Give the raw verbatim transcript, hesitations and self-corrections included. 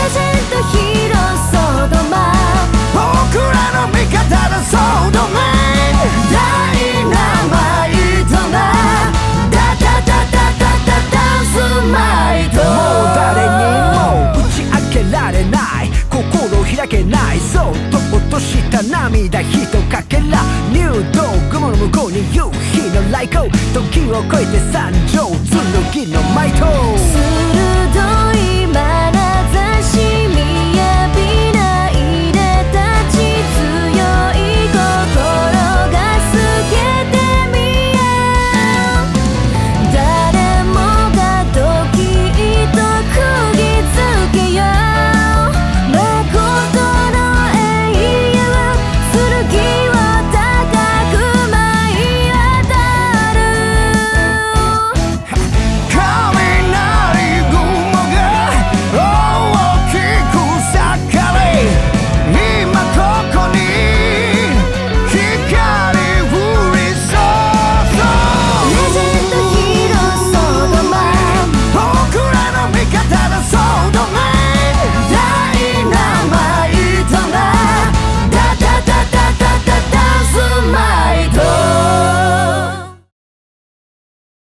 ジェントヒーローソードマン、 僕らの味方だソードマン、ダイナマイトなダダダダダダダンスマイト、もう誰にも打ち明けられない、心開けない、そっと落とした涙ひとかけら、入道雲の向こうに夕日の来光、時を超えて参上、剣のマイト。